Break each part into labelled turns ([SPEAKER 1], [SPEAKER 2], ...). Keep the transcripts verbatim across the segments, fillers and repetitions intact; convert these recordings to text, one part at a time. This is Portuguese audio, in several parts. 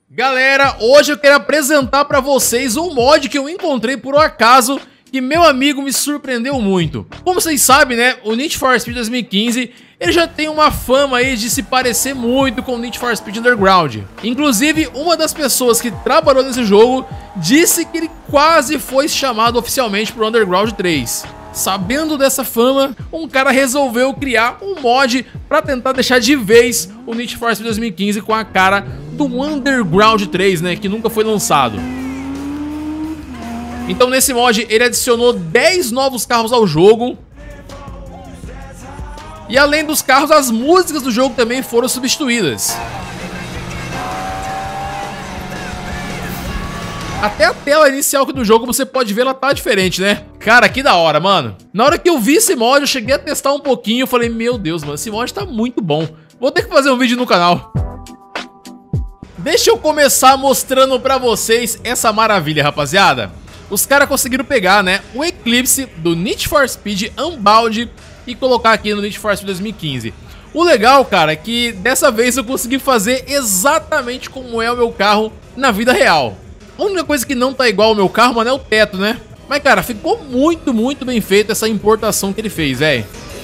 [SPEAKER 1] Galera, hoje eu quero apresentar pra vocês um mod que eu encontrei por um acaso que meu amigo me surpreendeu muito. Como vocês sabem, né, o Need for Speed dois mil e quinze ele já tem uma fama aí de se parecer muito com o Need for Speed Underground. Inclusive, uma das pessoas que trabalhou nesse jogo disse que ele quase foi chamado oficialmente pro Underground três. Sabendo dessa fama, um cara resolveu criar um mod para tentar deixar de vez o Need for Speed dois mil e quinze com a cara do Underground três, né, que nunca foi lançado. Então nesse mod ele adicionou dez novos carros ao jogo. E além dos carros, as músicas do jogo também foram substituídas. Até a tela inicial aqui do jogo, você pode ver, ela tá diferente, né? Cara, que da hora, mano. Na hora que eu vi esse mod, eu cheguei a testar um pouquinho. Eu falei, meu Deus, mano, esse mod tá muito bom. Vou ter que fazer um vídeo no canal. Deixa eu começar mostrando pra vocês essa maravilha, rapaziada. Os caras conseguiram pegar, né, o Eclipse do Need for Speed Unbound e colocar aqui no Need for Speed dois mil e quinze. O legal, cara, é que dessa vez eu consegui fazer exatamente como é o meu carro na vida real. A única coisa que não tá igual ao meu carro, mano, é o teto, né? Mas, cara, ficou muito, muito bem feito essa importação que ele fez, velho.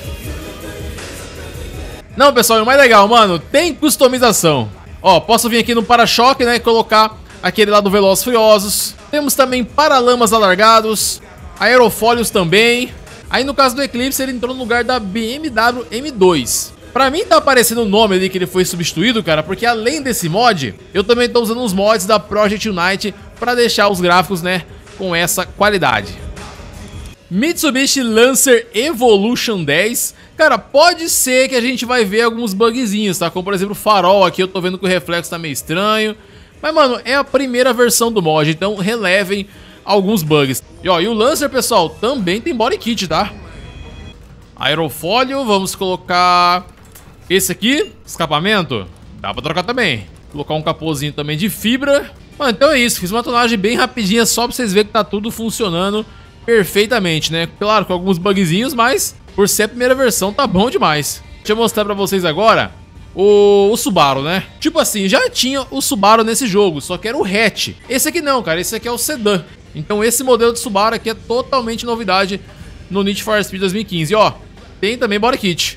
[SPEAKER 1] Não, pessoal, o mais legal, mano, tem customização. Ó, posso vir aqui no para-choque, né, e colocar aquele lá do Velozes e Furiosos. Temos também paralamas alargados, aerofólios também. Aí no caso do Eclipse ele entrou no lugar da B M W M dois. Pra mim tá aparecendo o nome ali que ele foi substituído, cara, porque além desse mod, eu também tô usando os mods da Project Unite pra deixar os gráficos, né, com essa qualidade. Mitsubishi Lancer Evolution dez. Cara, pode ser que a gente vai ver alguns bugzinhos, tá? Como por exemplo o farol aqui, eu tô vendo que o reflexo tá meio estranho. Mas, mano, é a primeira versão do mod, então relevem alguns bugs. E, ó, e o Lancer, pessoal, também tem body kit, tá? Aerofólio, vamos colocar esse aqui, escapamento, dá pra trocar também. Colocar um capôzinho também de fibra. Mano, então é isso, fiz uma tonagem bem rapidinha só pra vocês verem que tá tudo funcionando perfeitamente, né? Claro, com alguns bugzinhos, mas por ser a primeira versão tá bom demais. Deixa eu mostrar pra vocês agora O, o Subaru, né? Tipo assim, já tinha o Subaru nesse jogo, só que era o hatch. Esse aqui não, cara, esse aqui é o sedã. Então esse modelo de Subaru aqui é totalmente novidade no Need for Speed dois mil e quinze. Ó, tem também body kit.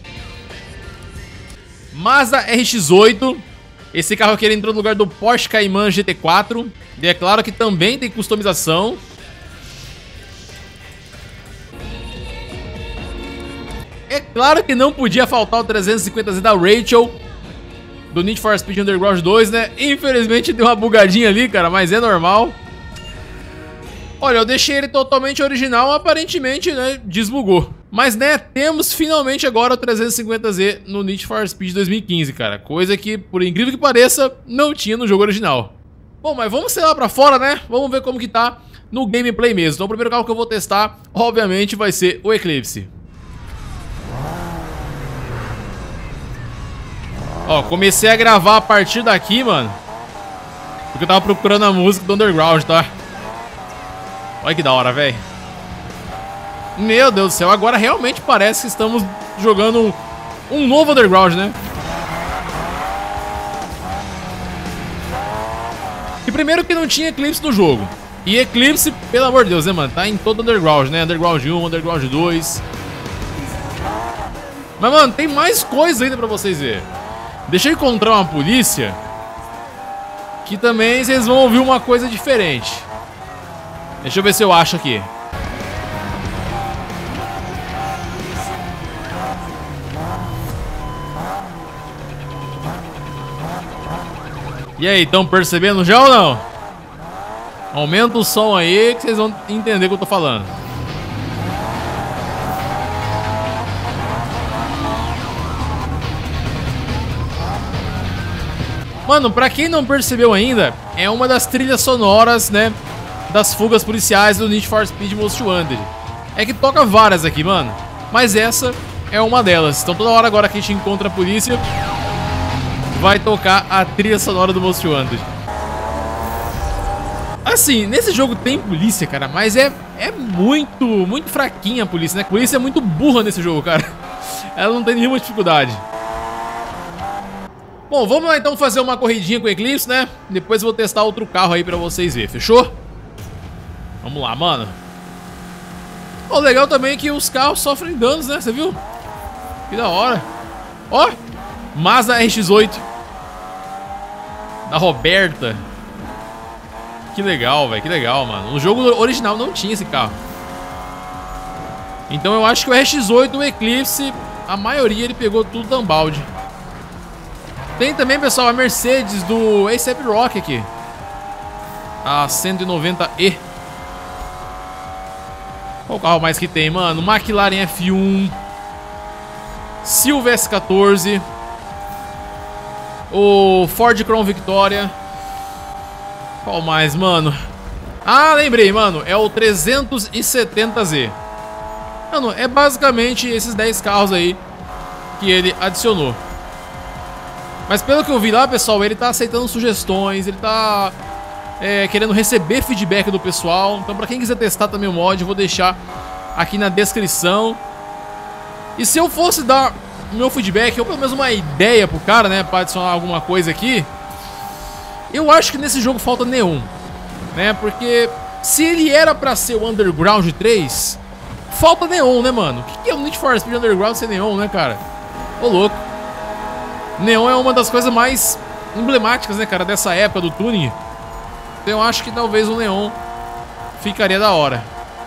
[SPEAKER 1] Mazda R X oito. Esse carro aqui ele entrou no lugar do Porsche Cayman G T quatro. E é claro que também tem customização. É claro que não podia faltar o trezentos e cinquenta Z da Rachel do Need for Speed Underground dois, né? Infelizmente deu uma bugadinha ali, cara, mas é normal. Olha, eu deixei ele totalmente original, aparentemente, né, desbugou. Mas, né, temos finalmente agora o trezentos e cinquenta Z no Need for Speed dois mil e quinze, cara. Coisa que, por incrível que pareça, não tinha no jogo original. Bom, mas vamos sair lá pra fora, né? Vamos ver como que tá no gameplay mesmo. Então o primeiro carro que eu vou testar, obviamente, vai ser o Eclipse. Ó, comecei a gravar a partir daqui, mano, porque eu tava procurando a música do Underground, tá? Olha que da hora, velho. Meu Deus do céu, agora realmente parece que estamos jogando um, um novo Underground, né? E primeiro que não tinha Eclipse no jogo. E Eclipse, pelo amor de Deus, né, mano? Tá em todo Underground, né? Underground um, Underground dois. Mas, mano, tem mais coisa ainda pra vocês verem. Deixa eu encontrar uma polícia que também vocês vão ouvir uma coisa diferente. Deixa eu ver se eu acho aqui. E aí, estão percebendo já ou não? Aumenta o som aí que vocês vão entender o que eu tô falando. Mano, pra quem não percebeu ainda, é uma das trilhas sonoras, né, das fugas policiais do Need for Speed Most Wanted. É que toca várias aqui, mano, mas essa é uma delas. Então toda hora agora que a gente encontra a polícia, vai tocar a trilha sonora do Most Wanted. Assim, nesse jogo tem polícia, cara, mas é, é muito, muito fraquinha a polícia, né? A polícia é muito burra nesse jogo, cara. Ela não tem nenhuma dificuldade. Bom, vamos lá então fazer uma corridinha com o Eclipse, né? Depois eu vou testar outro carro aí pra vocês verem, fechou? Vamos lá, mano. O legal também é que os carros sofrem danos, né? Você viu? Que da hora. Ó, Mazda R X oito da Roberta. Que legal, velho, que legal, mano. No jogo original não tinha esse carro. Então eu acho que o R X oito, o Eclipse, a maioria ele pegou tudo da balde. Tem também, pessoal, a Mercedes do A$ AP Rocky aqui. A cento e noventa E. Qual carro mais que tem, mano? McLaren F um. Silver S quatorze. O Ford Crown Victoria. Qual mais, mano? Ah, lembrei, mano. É o trezentos e setenta Z. Mano, é basicamente esses dez carros aí que ele adicionou. Mas pelo que eu vi lá, pessoal, ele tá aceitando sugestões, ele tá é, querendo receber feedback do pessoal. Então pra quem quiser testar também o mod, eu vou deixar aqui na descrição. E se eu fosse dar meu feedback, ou pelo menos uma ideia pro cara, né, pra adicionar alguma coisa aqui, eu acho que nesse jogo falta neon, né, porque se ele era pra ser o Underground três, falta neon, né, mano? O que é o Need for Speed Underground sem neon, né, cara? Ô, louco. Neon é uma das coisas mais emblemáticas, né, cara, dessa época do tuning. Então eu acho que talvez o neon ficaria da hora.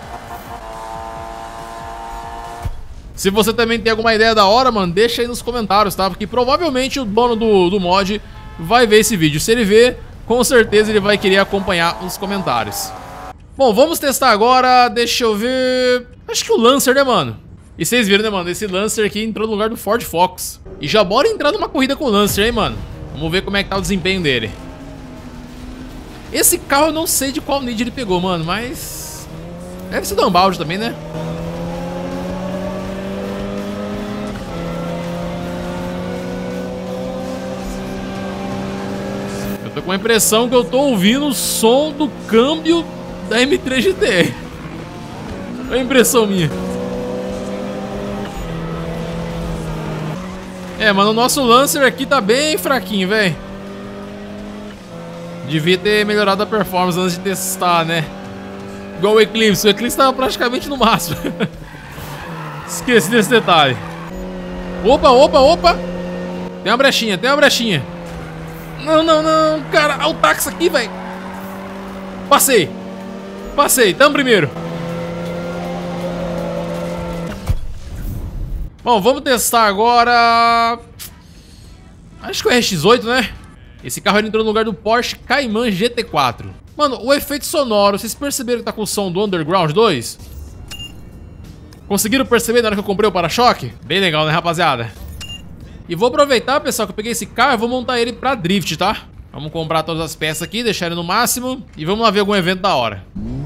[SPEAKER 1] Se você também tem alguma ideia da hora, mano, deixa aí nos comentários, tá? Porque provavelmente o dono do, do mod vai ver esse vídeo. Se ele ver, com certeza ele vai querer acompanhar os comentários. Bom, vamos testar agora, deixa eu ver... Acho que o Lancer, né, mano? E vocês viram, né, mano? Esse Lancer aqui entrou no lugar do Ford Focus. E já bora entrar numa corrida com o Lancer, hein, mano? Vamos ver como é que tá o desempenho dele. Esse carro eu não sei de qual need ele pegou, mano, mas... deve ser do Unbound também, né? Eu tô com a impressão que eu tô ouvindo o som do câmbio da M três G T R. É a impressão minha. É, mano, o nosso Lancer aqui tá bem fraquinho, velho. Devia ter melhorado a performance antes de testar, né? Igual o Eclipse. O Eclipse tava praticamente no máximo. Esqueci desse detalhe. Opa, opa, opa. Tem uma brechinha, tem uma brechinha. Não, não, não. Cara, olha o táxi aqui, velho. Passei. Passei, tamo primeiro. Bom, vamos testar agora. Acho que o R X oito, né? Esse carro ele entrou no lugar do Porsche Cayman G T quatro. Mano, o efeito sonoro, vocês perceberam que tá com o som do Underground dois? Conseguiram perceber na hora que eu comprei o para-choque? Bem legal, né, rapaziada? E vou aproveitar, pessoal, que eu peguei esse carro e vou montar ele pra drift, tá? Vamos comprar todas as peças aqui, deixar ele no máximo. E vamos lá ver algum evento da hora.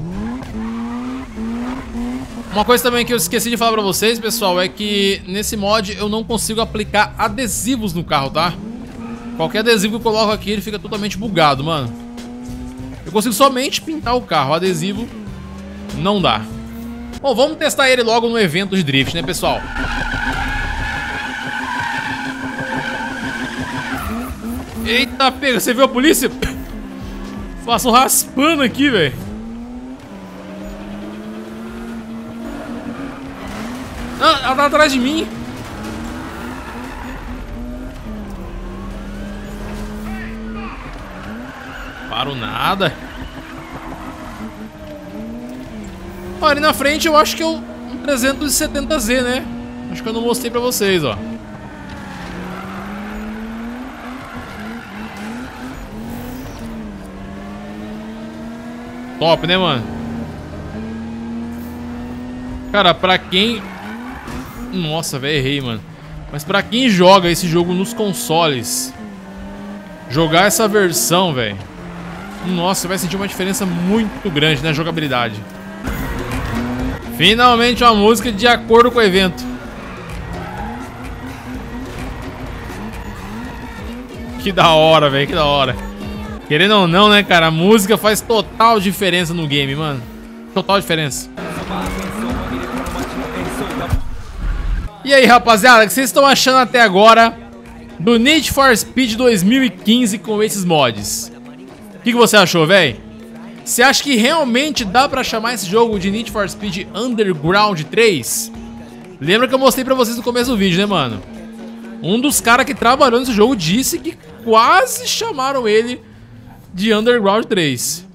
[SPEAKER 1] Uma coisa também que eu esqueci de falar pra vocês, pessoal, é que nesse mod eu não consigo aplicar adesivos no carro, tá? Qualquer adesivo que eu coloco aqui, ele fica totalmente bugado, mano. Eu consigo somente pintar o carro, o adesivo não dá. Bom, vamos testar ele logo no evento de drift, né, pessoal? Eita, pega, você viu a polícia? Faço um raspando aqui, velho. Ah, ela tá atrás de mim. Paro nada. Ó, ali na frente eu acho que é o trezentos e setenta Z, né? Acho que eu não mostrei pra vocês, ó. Top, né, mano? Cara, pra quem... Nossa, velho, errei, mano. Mas pra quem joga esse jogo nos consoles, jogar essa versão, velho, nossa, vai sentir uma diferença muito grande na jogabilidade. Finalmente uma música de acordo com o evento. Que da hora, velho, que da hora. Querendo ou não, né, cara, a música faz total diferença no game, mano. Total diferença. E aí, rapaziada, o que vocês estão achando até agora do Need for Speed dois mil e quinze com esses mods. O que, que você achou, velho? Você acha que realmente dá pra chamar esse jogo de Need for Speed Underground três? Lembra que eu mostrei pra vocês no começo do vídeo, né, mano? Um dos caras que trabalhou nesse jogo disse que quase chamaram ele de Underground três.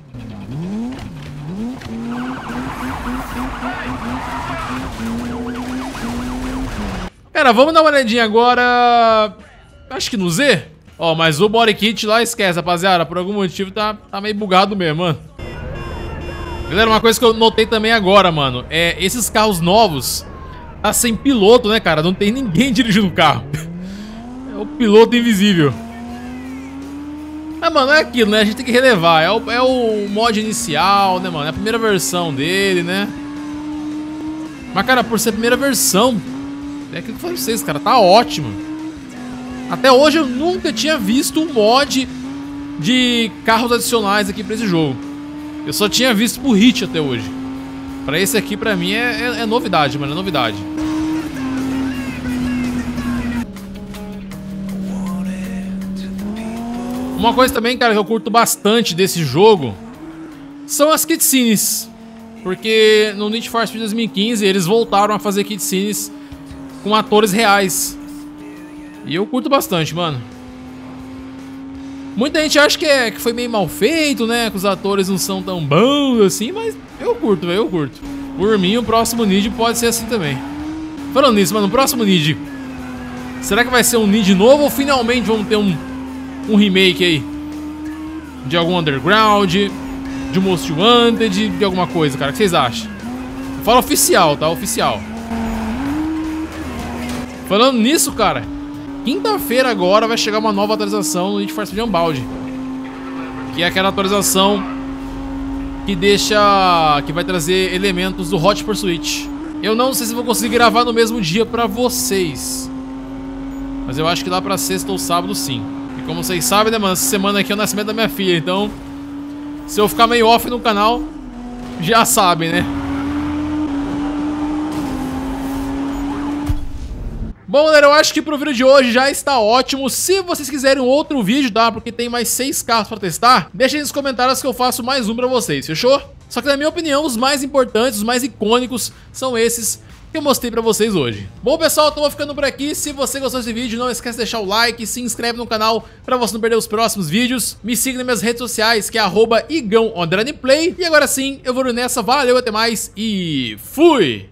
[SPEAKER 1] Cara, vamos dar uma olhadinha agora. Acho que no Z. Ó, mas o body kit lá esquece, rapaziada. Por algum motivo tá, tá meio bugado mesmo, mano. Galera, uma coisa que eu notei também agora, mano, é esses carros novos tá sem piloto, né, cara? Não tem ninguém dirigindo o carro. É o piloto invisível. Ah, mano, é aquilo, né? A gente tem que relevar. É o, é o mod inicial, né, mano? É a primeira versão dele, né? Mas, cara, por ser a primeira versão, é aquilo que eu falei pra vocês, cara, tá ótimo. Até hoje eu nunca tinha visto um mod de carros adicionais aqui pra esse jogo. Eu só tinha visto por hit até hoje. Pra esse aqui, pra mim, é, é, é novidade, mano, é novidade. Uma coisa também, cara, que eu curto bastante desse jogo são as cutscenes. Porque no Need for Speed dois mil e quinze eles voltaram a fazer cutscenes com atores reais. E eu curto bastante, mano. Muita gente acha que, é, que foi meio mal feito, né? Que os atores não são tão bons assim, mas eu curto, velho, eu curto. Por mim, o próximo Need pode ser assim também. Falando nisso, mano, o próximo Need, será que vai ser um Need novo ou finalmente vamos ter um, um remake aí? De algum Underground, de Most Wanted, de alguma coisa, cara? O que vocês acham? Fala oficial, tá? Oficial. Falando nisso, cara, quinta-feira agora vai chegar uma nova atualização no Need for Speed Unbound, que é aquela atualização que deixa... que vai trazer elementos do Hot Pursuit. Eu não sei se vou conseguir gravar no mesmo dia pra vocês, mas eu acho que dá pra sexta ou sábado sim. E como vocês sabem, né, mano, essa semana aqui é o nascimento da minha filha, então se eu ficar meio off no canal, já sabem, né? Bom, galera, eu acho que pro vídeo de hoje já está ótimo. Se vocês quiserem um outro vídeo, tá? Porque tem mais seis carros pra testar, deixem aí nos comentários que eu faço mais um pra vocês, fechou? Só que na minha opinião, os mais importantes, os mais icônicos são esses que eu mostrei pra vocês hoje. Bom, pessoal, então vou ficando por aqui. Se você gostou desse vídeo, não esquece de deixar o like, se inscreve no canal pra você não perder os próximos vídeos. Me siga nas minhas redes sociais, que é arroba igão underline play. E agora sim, eu vou nessa. Valeu, até mais e fui!